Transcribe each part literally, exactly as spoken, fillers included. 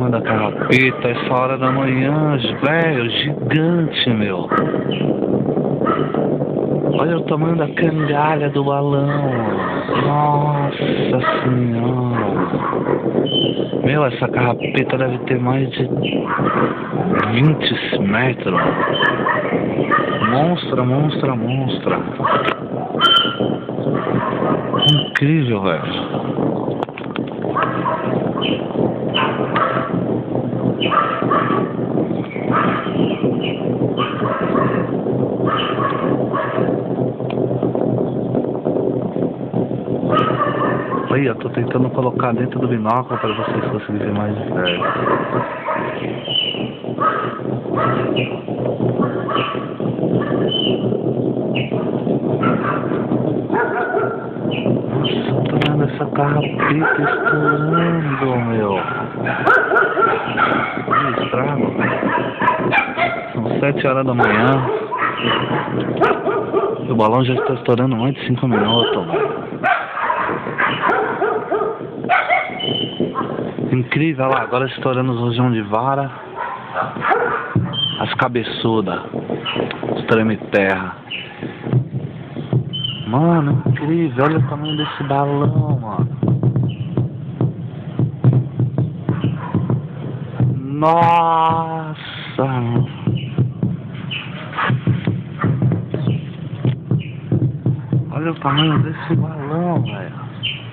tamanho da carrapeta, essa hora da manhã, velho, gigante, meu. Olha o tamanho da cangalha do balão. Nossa senhora. Meu, essa carrapeta deve ter mais de vinte metros. Monstra, monstra, monstra. Incrível, velho. Aí, eu tô tentando colocar dentro do binóculo para vocês conseguirem ver mais de perto. Nossa, tô vendo essa carrapeta estourando, meu. Que estrago. São sete horas da manhã. E o balão já está estourando mais de cinco minutos, velho. Incrível, olha lá, agora estourando os rojão de vara. As cabeçudas. Os treme-terra. Mano, incrível, olha o tamanho desse balão, mano. Nossa, mano. Olha o tamanho desse balão, velho.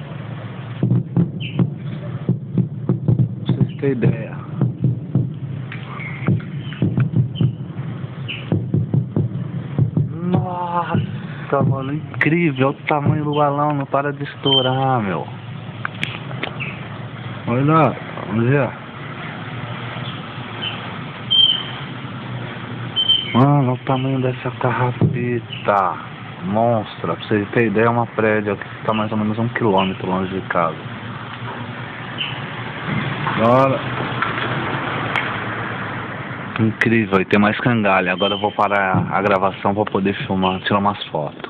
Pra vocês terem ideia. Nossa, mano, incrível. Olha o tamanho do balão, não para de estourar, meu. Olha lá, vamos ver. Mano, olha o tamanho dessa carrapeta. Monstra, pra vocês terem ideia, é uma prédia que fica mais ou menos um quilômetro longe de casa. Olha. Incrível, e tem mais cangalha. Agora eu vou parar a gravação para poder filmar, tirar umas fotos.